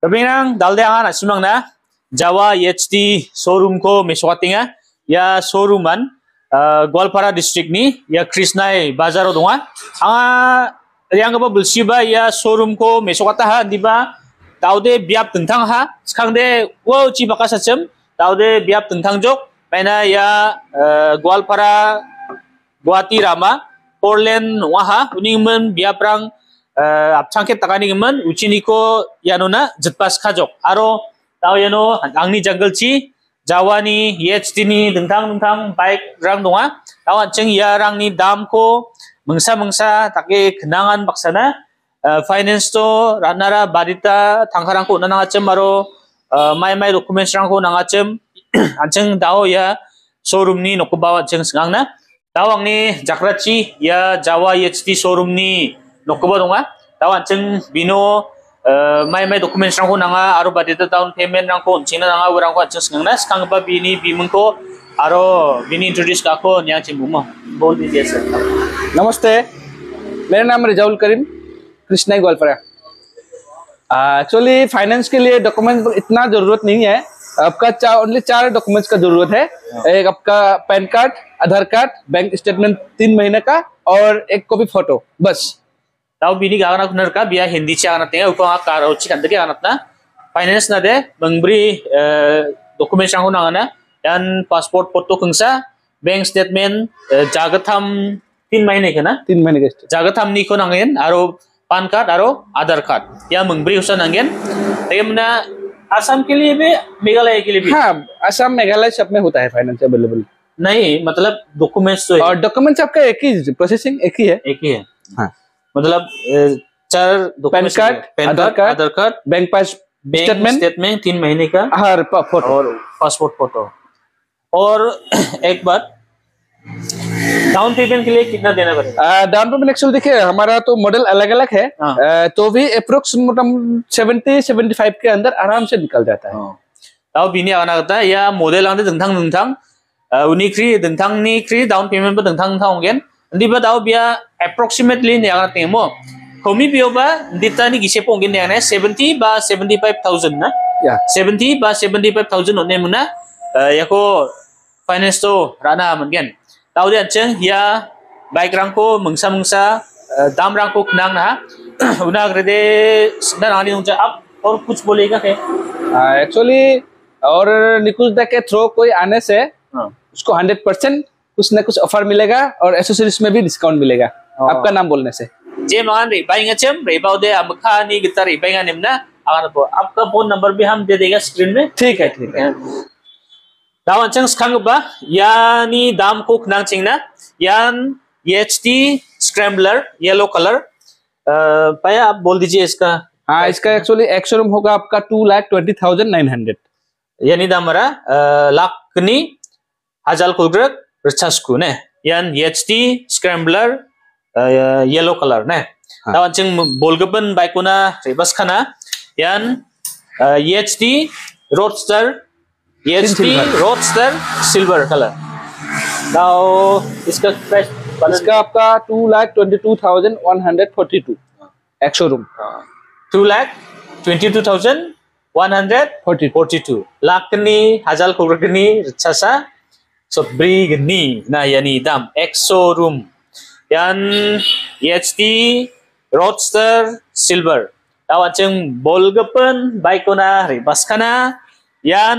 Terbenang dalde angan asimang na Jawa HD showroom ko meswatinga ya showrooman Gwalpara district ni ya Krisnai bazaro donga anga yang apa belsiba ya showroom ko meswata ha diba taude biap tentang ha skangde wo ci bakasacem taude biap tentang jok paina ya Gwalpara Guwahati Rama Portland waha uningmen biaprang 앞창켓 따가니면 우치니코 야노나 jetpas 가족 아로 tahu angni jungle Jawani YHD tentang baik rang donga tahu ceng ya rang ni dam ko mengsa take kenangan baksana finance to ranara badita tangkarang ko nanangacem aro mai dokumen rang ko nangacem anceng tahu ya showroom ni noko bawa ceng sengangna tahu angni jakrachi ya Jawa YHD showroom ni nokoba donga tawan ceng bino mai dokumen rangko nanga aro badita tahun payment rangko cina nanga urangko ceng sengna skang ba bini bimungko aro bini introduce kako nya cemuma बोल दीजिए sir नमस्ते मेरा नाम Rizaul Karim Krishna Goalpara actually finance के लिए document इतना जरूरत नहीं है आपका ओनली 4 डॉक्यूमेंट्स का जरूरत है एक आपका PAN card Aadhaar card bank statement 3 महीने का और एक कॉपी फोटो बस tahu bini gak anak ka biya hindi ci anak tengah upang akar uci kan tadi anak na finance na de mengberi dokumen sangko nangana dan pasport foto kengsa bank statement jagatham 3 महीने का 3 महीने का jagatham ni ko nangen aro pan card aro Aadhaar card या mengberi usan nangen तेमना असम के लिए भी मेघालय के लिए भी हाँ असम मेघालय सब में होता है फाइनेंस अवेलेबल नहीं मतलब डॉक्यूमेंट्स तो और डॉक्यूमेंट्स आपका एक ही प्रोसेसिंग एक ही है हाँ मतलब 4 PAN card Aadhaar card bank pass statement 3 महीने का हर फोटो और पासपोर्ट फोटो और एक बात डाउन पेमेंट के लिए कितना देना पड़ेगा डाउन पेमेंट एक्चुअली देखिए हमारा तो मॉडल अलग अलग है तो भी अप्रोक्स 70-75 के अंदर आराम से निकल जाता है tahu bini anak kata ya model ande tentang unikri tentang ni kri down payment tentang gen ndi ba tahu biya approximately ni anak temo komi biyo ba dita ni gise pong gen ne 70 ba 75000 na ya 70 ba 75000 onne muna ya ko finance to rana gen tahu dia ceng ya baik rangko mengsa dam rangko kenang na una grade sebenarnya ani unca up और कुछ बोलेगा क्या actually और निकुल दा के throw कोई आने से उसको 100% कुछ न कुछ ऑफर मिलेगा और एसेसरीज में भी डिस्काउंट मिलेगा आपका नाम बोलने से जे मान रे बाइंग अचम रे बाउदे अमखा नी गिटार रे बाइंग निमना आगर को आपका फोन नंबर भी हम दे देगा स्क्रीन में ठीक है दावन चंग स्खंग बा यानी दाम को खनांग चिंगना यान YHD स्क्रैम्बलर येलो कलर पाया आप बोल दीजिए इसका हाँ इसका एक्चुअली एक शोरूम होगा आपका 2,20,900 यानी दामरा लाखनी हजार कुलग्रक रिचार्जku ne yan YHD scrambler yellow color ne tawan ching bolgaban baikuna rebas khana yan YHD roadster silver color now इसका प्राइस इसका आपका 2,22,142 एक showroom 2,22,142 lakni hajal kugrani chasa sobri gni na yani dam exo room yan YHD roadster silver tawacheng bolgapen baikona ribaskana yan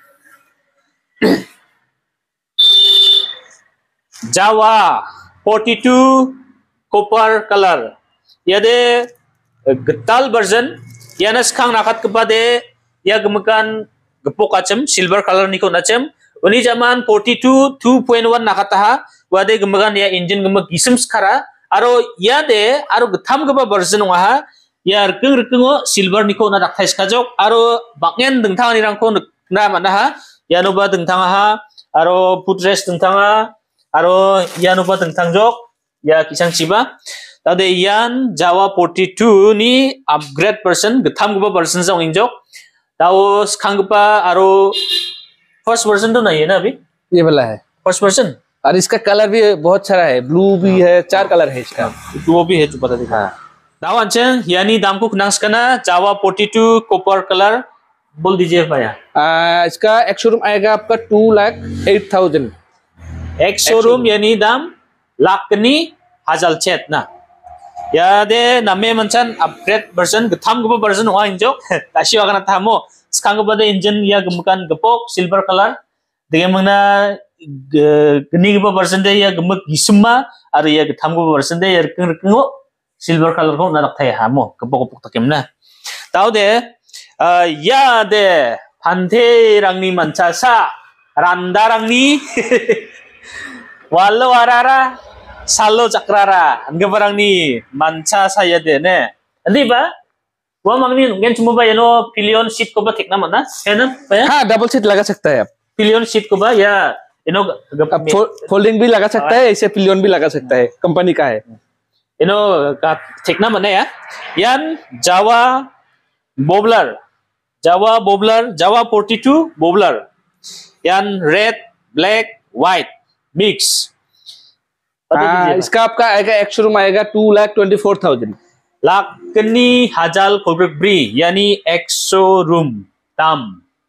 Jawa 42 copper color yade getal version yana skang nakat kepada ya gemekan gepok acem silver color niko nacem uni zaman 42 2.1 nakataha wade gemekan ya engine gemek gisem skara aro yade aro getam geba version waha ya rkeng silver niko na dakthai skajok aro bakngen dengtang ni rangko na manaha ya noba dengtang ha aro footrest dengtang aro ya noba dengtang jok ya kisang ciba tade yan Jawa 42 ni upgrade version getam geba version jong injok tao skang geba aro first version तो नहीं है ना अभी ये वाला है first version और इसका कलर भी बहुत सारा है ब्लू भी है 4 कलर है इसका वो भी है जो पता दिखा Dawan ceng, yani दाम को खुनांस कना जावा 42 कॉपर कलर बोल दीजिए भैया। इसका एक शोरूम आएगा आपका 2,08,000। एक शोरूम यानी दाम लाखनि हाजल चेत ना या दे नमे मनसन अपग्रेड वर्जन गथाम गबो वर्जन हुआ इंजो ताशी वागना थामो स्कांग बदे इंजन या गमकान गपोक सिल्वर कलर देगे मंगना गनी गबो वर्जन दे या गमक गिसुमा आरो या गथाम गबो वर्जन दे या रकं रकंगो सिल्वर कलर को नाdak थाय हामो गपok गपok takemna tahu deh ya deh pante rangni mancasa randa rangni walau arara salo cakrara angga barang ni manca saya deh ne nanti ba gua mangni mungkin cuma ba no pilion seat ko ba tekna mana है ना भैया हाँ double seat लगा सकता है आप। pilion seat को बा या नो फोल्डिंग भी लगा सकता है, ऐसे पिलियन भी लगा सकता है, कंपनी का है। नो tekna mana ya yan Jawa Bobler Jawa 42 Bobler yan red black white mix इसका आपका आएगा एक शोरूम आएगा 2,24,000 लाख कनी हाजल कोब्रिक ब्री यानी एक शोरूम दाम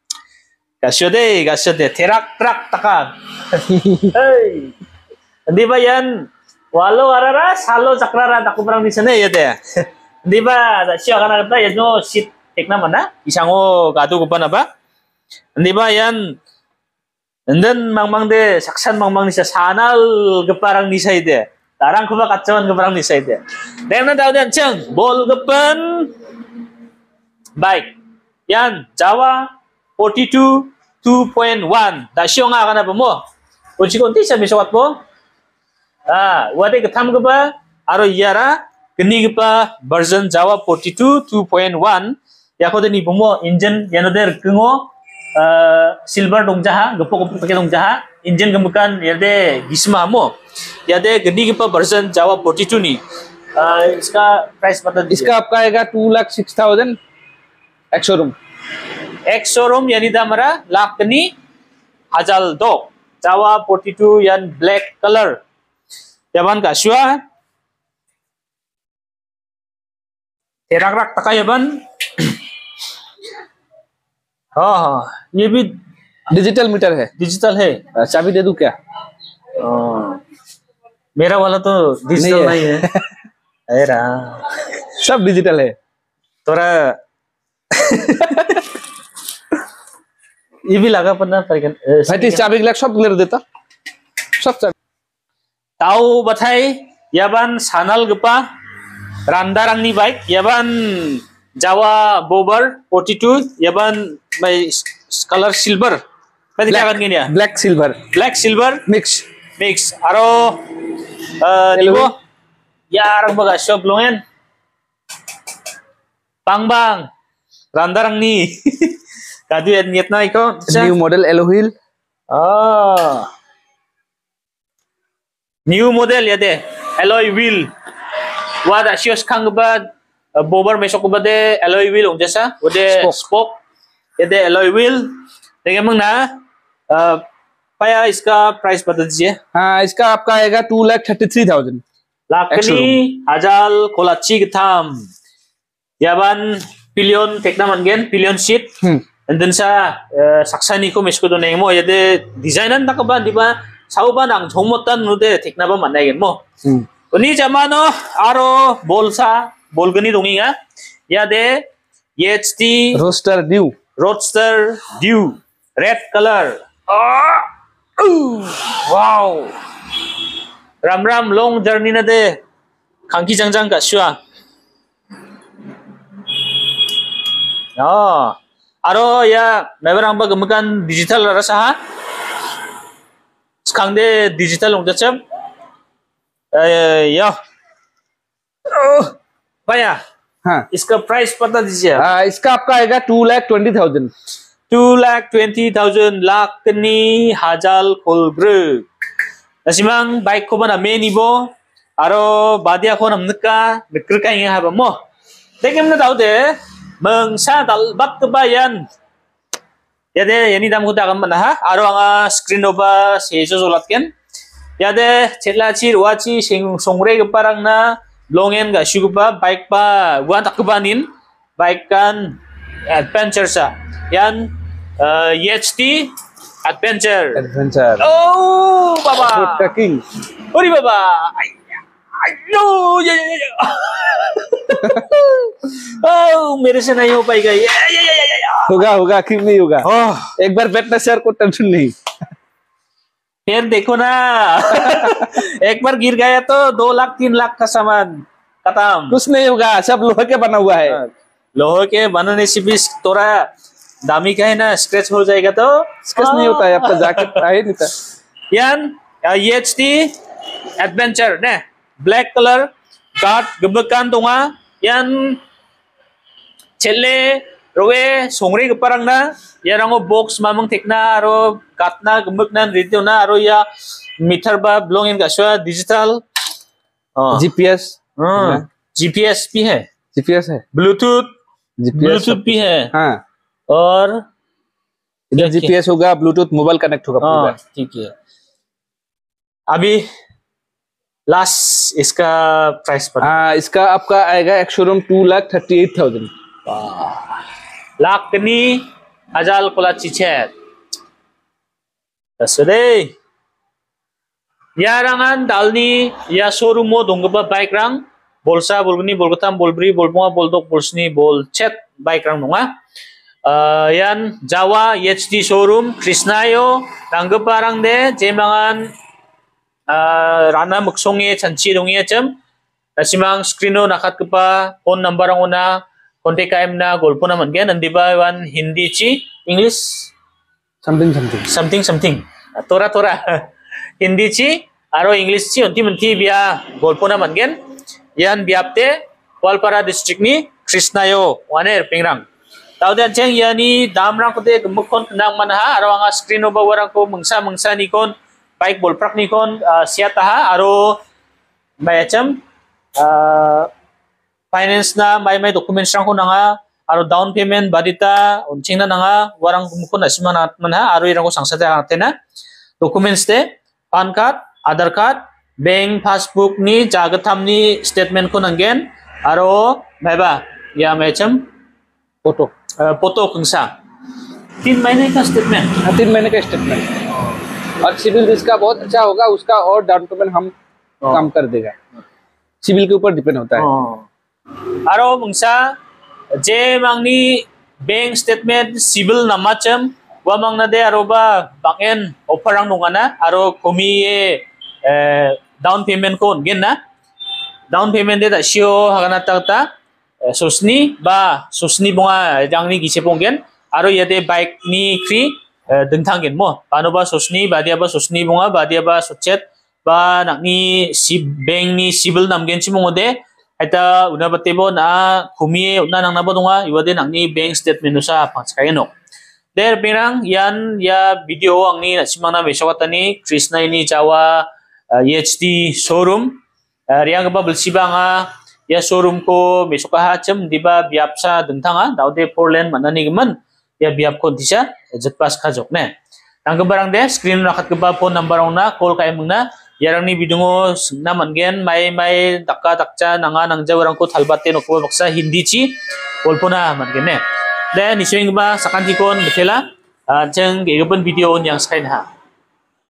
gasyode terak trak taka hey di bayan walau arara salo cakrara taku perang di sana ya deh di ba siya kana kata ya no sit tekna mana isango gadu kupan apa di bayan and then mang de saksan mang ni sa sanal geparang ni say deh tarang kuba kacawan geparang ni say deh dan na daw dan ceng bol gepan baik yan Jawa 42 2.1 dasyo nga kana ba mo o chikonti sa misawat po wade gatham gaba aro yara gni gaba version Jawa 42 2.1 yakode ni bomo engine yanoder kungo silver dongjaha gepok pake dongjaha engine gemukan yade gisma mo yade gni gaba version Jawa 42 ni इसका price बता दीजिए इसका आपका आएगा 2,06,000 एक showroom यानी दामरा लाखनी हाजल दो Jawa 42 yan black color yaban ka syua terak rak taka yaban ये भी डिजिटल मीटर है। डिजिटल है चाबी दे दूं क्या? मेरा वाला तो डिजिटल नहीं है अरे सब डिजिटल है तोरा ये भी लगा पन्ना भाई चाबी गिलास सब ले देता सब चाबी tahu batai yaban sanal gepa randarangni baik yaban Jawa Bobber 42 yaban by color silver berarti kan gini ya black silver mix aro libo ya arang baga shop longen bang randarangni kadu ya niatna iko new model alloy wheel new model ya deh alloy wheel wada sios kang ba Bobber mesok ba de alloy wheel ong jasa wade spoke ya deh alloy wheel देखिए मंगना पाया इसका price बता दीजिए हाँ इसका आपका आएगा 2,33,000 लाखनी हाजल कोलाची गथाम याबान पिलियन टेक्ना मनगेन pillion seat dan sa saksani ko mesko do nemo yade designan nakaba di ba sauba nang jongmotan nude tekna ba managen mo oni jamano aro bolsa bolgani donginga yade HT roadster dew red color wow ram long journey na de khangki jangjang ka shua aro ya meberang ba gemukan digital rasa sekarang de digital ong jacem ya भैया हाँ इसका price पता दीजिए इसका आपका आएगा 2,20,000 2,20,000 लाखनि हाजल खोलग्रुक nasimang bike ko ba na menibo aro badia ko namneka nekrka inga haba mo dekem na daw de mengsa dal bak bayan yade yani dam kuda kam ha aro anga screen oba sejo zolatken yade chelachir wachi songre parang na Longen ga syukupa bike pa guan takbanin bike kan adventure sa. Yan YHT adventure. Adventure. Oh, baba. Road trekking. Ori baba. Ayo, ya. Oh, मेरे से नहीं हो पाएगा ये होगा क्यों नहीं होगा एक बार बैठना सर को टेंशन नहीं फिर देखो ना एक बार गिर गया तो 2 लाख 3 लाख का सामान खत्म कुछ नहीं होगा सब लोहे के बना हुआ है लोहे के बनने से भी थोड़ा दामी का है ना स्क्रैच हो जाएगा तो स्क्रैच नहीं होता है आपका जैकेट है नहीं था yan YHT adventure ne black color guard gebekan tunga yan chele rowe songre geparang na yarango box mamang tekna aro katna gembek nan rito na aro ya meter ba belongin ka swa digital GPS GPS भी है GPS है Bluetooth भी है हाँ और इधर GPS होगा Bluetooth mobile connect होगा पूरा ठीक है अभी लास्ट इसका प्राइस पर हाँ इसका आपका आएगा एक showroom 2,38,000 lakh ni ajal kola cicet tasde yarangan dalni ya showroom mo dongba bike rang bolsa bolgni bolgotam bolbri bolbonga boldok bolsni bolchet bike rang nonga yan Jawa YHT showroom Krisnayo nanggepa rang de jemangan rana muksonge chanchi dongi cem nasimang screeno nakat kepa phone number ang una kontak kaim na golpo naman gen nandi ba wan Hindi chi English something tora Hindi chi aro English chi unti munti biya golpo naman gen yan biapte Goalpara district ni Krisnayo waner pingrang taudan cheng yani damrang kote gemukon nang manha aro anga screeno ba warang ko mengsa ni kon baik bolprak ni kon siata ha aro bayacam finance na may documents rang ko nga aro down payment badita unching na nga warang kumukon na simana man ha aro irang ko sangsada atena documents te pan card aadhar card bank passbook ni jagatham ni statement ko nangen aro baiba ya bayacam photo कंसा 3 महीने का statement 3 महीने का statement और civil जिसका बहुत अच्छा होगा उसका और डाउन पेमेंट हम कम कर देगा सिविल के ऊपर डिपेंड होता है आरो मंगसा जे मांगनी बैंक स्टेटमेंट सिविल नमाचम वा मांगना दे आरोबा बांगेन ऑफर रंग नंगाना आरो कोमी डाउन पेमेंट को गेन ना डाउन पेमेंट दे दासियो हागना तकता susni bunga jangni gise ponggen aro yade bike ni kri dentanggen mo pano ba susni badia ba susni bunga badia ba sochet ba nakni si bank ni civil namgen chimongode aita una batebo na khumie una nang nabo dunga iwade nakni bank statement nusa pangskayeno der pirang yan ya video angni nasimangna besawatani Krishna ini Jawa YHT showroom riang ba belsibanga ya showroom ko besok hacem diba biap sa dentanga daude 4 lane manani geman ya biap ko disa jetpas kajok ne tang barang de screen rakat keba phone number na call kay mungna yarang ni bidungo na mangen mai dakka dakcha nanga nangja warang ko thalbate nokko baksa Hindi chi kolpona mangen ne de niswing ba sakanti kon betela jeng geban video yang sakain ha